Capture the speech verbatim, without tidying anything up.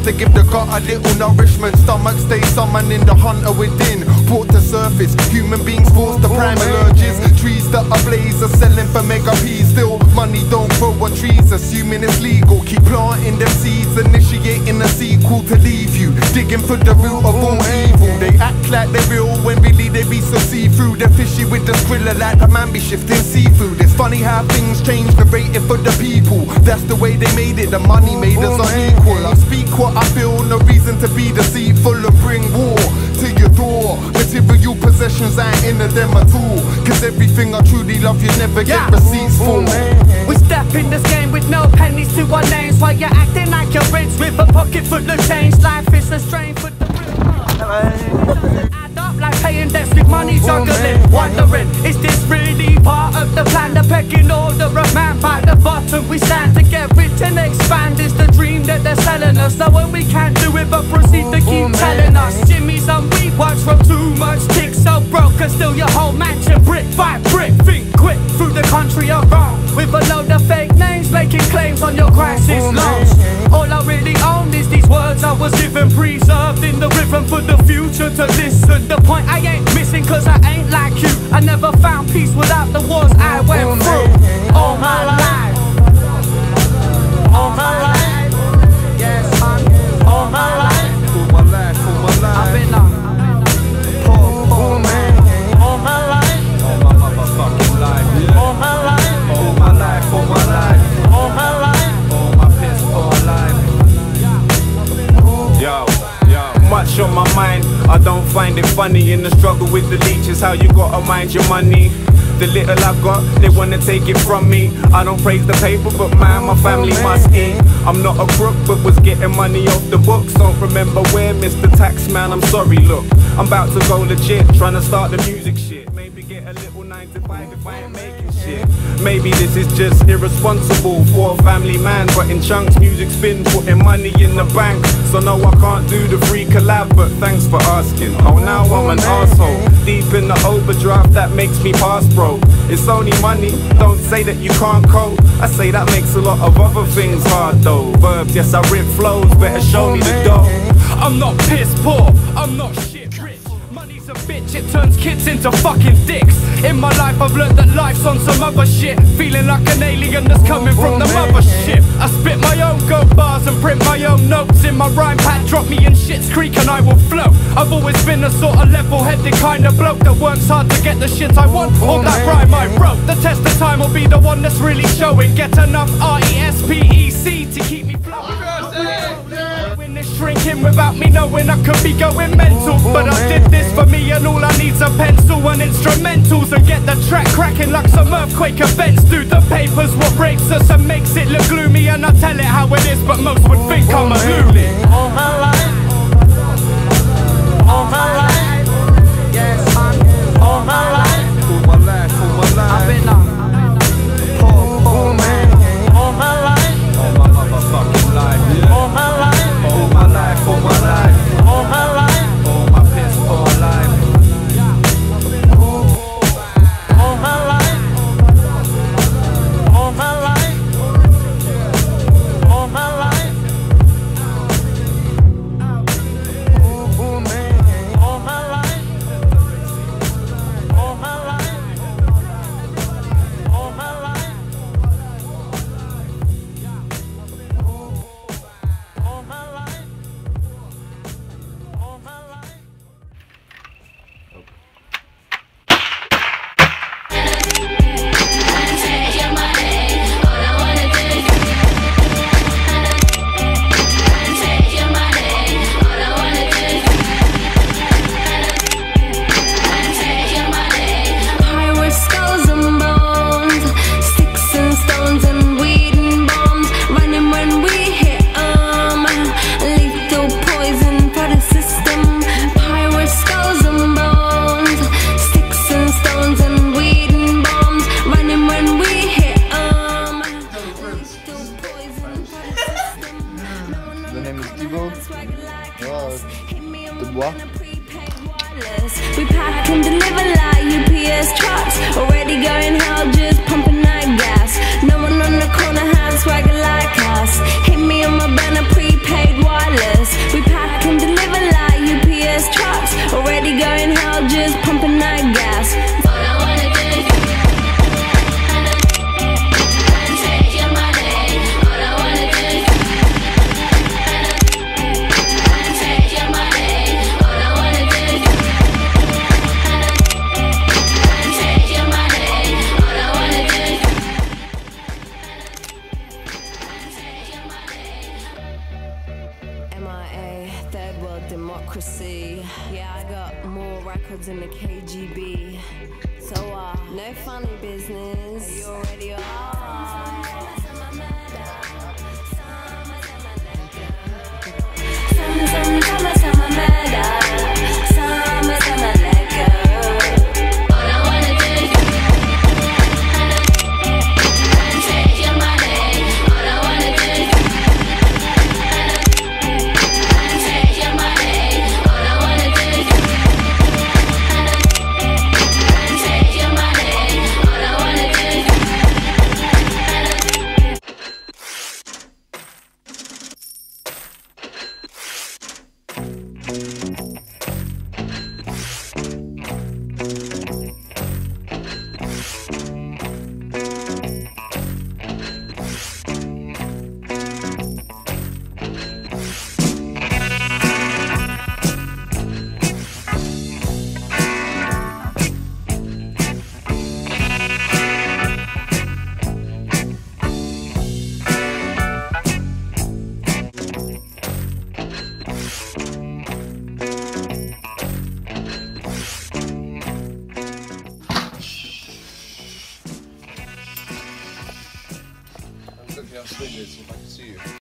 to give the gut a little nourishment. Stomach stay summoning the hunter within, brought to surface. Human beings forced to primal urges. Trees that are blaze are selling for mega P's. Still money don't grow on trees, assuming it's legal. Keep planting them seeds, initiating a sequel to leave you digging for the root of all evil. They act like they're real when really they be so see-through. They're fishy with the skrilla like the man be shifting seafood. It's funny how things change, the rating for the people. That's the way they made it, the money made us unequal. I speak what I feel, no reason to be deceitful and bring war to your door. Material possessions ain't into them at all, cause everything I truly love you never yeah. get receipts for. We step in this game with no pennies to our names, while you're acting like you're rich with a pocket full of change. Life is a strain for the add up like paying debts with money juggling, wondering, is this really part of the plan? The pecking order of man, by the bottom we stand to get rich and expand. Is the dream that they're selling us, knowing we can't do it but proceed to keep telling us. Jimmy's on weed watch from too much tick, so broke and still your whole mansion brick by brick. Think quick through the country around with a load of fake names making claims on your crisis loans. All I really own is these words I was given, preserved in the rhythm for the future to listen. The point I ain't missing cause I ain't like you. I never found peace without the wars I went through. All my life, all my life, yes man, all my life, All my life, all my life, I've been a poor, poor man. All my life, all my motherfucking life, yeah. all my life, All my life, all my life, all my life, all my piss, all my life. Yo, yo, much on my mind. I don't find it funny in the struggle with the leeches, how you gotta mind your money. The little I got, they wanna take it from me. I don't praise the paper, but man, my family must eat. I'm not a crook, but was getting money off the books. Don't remember where, Mister Taxman, I'm sorry, look. I'm about to go legit, trying to start the music shit. Maybe get a little nine to five if I ain't making shit. Maybe this is just irresponsible for a family man, but in chunks, music's been putting money in the bank. So no, I can't do the free collab, but thanks for asking. Oh, now I'm an asshole, deep in the overdraft that makes me pass broke. It's only money, don't say that you can't cope. I say that makes a lot of other things hard though. Verbs, yes I rip flows, better show me the dough. I'm not piss poor, I'm not shit rich. Money's a bitch, it turns kids into fucking dicks. In my life I've learned that life's on some other shit, feeling like an alien that's coming from the mothership. I spit my own go bars and print my own notes in my rhyme pad. Drop me in shit's creek and I will float. I've always been a sort of level-headed kind of bloke that works hard to get the shit I want. All that rhyme I wrote, the test of time will be the one that's really showing. Get enough R E S P E C to keep me flowing. When it's shrinking without me knowing I could be going mental, but I did this for me and all I need's a pencil and instrumentals, and get the track cracking like some earthquake events do. The paper's what rapes us and makes it look gloomy, and I tell it how it is, but most would think I'm a loony. All my life, all my life, yes man, all my life, All my life, all my life, I've been a poor, poor man. All my life, all my motherfucking life, yeah. all my life, All my life, all my life, all my life, all my piss, all my life. all my life, all my life, all my life. We pack and deliver like U P S trucks. Already going hell, just pumping that gas. No one on the corner has swagger like us. Hit me on my banner, prepaid wireless. records in the K G B. So, uh, no funny business. You already are. Summer, summer, summer, summer murder. Summer, summer, let go. All I wanna do is and take your money. All I wanna do is and take your money. All I wanna do is and take your money. All I wanna do is Look how sweet it is if I can see you.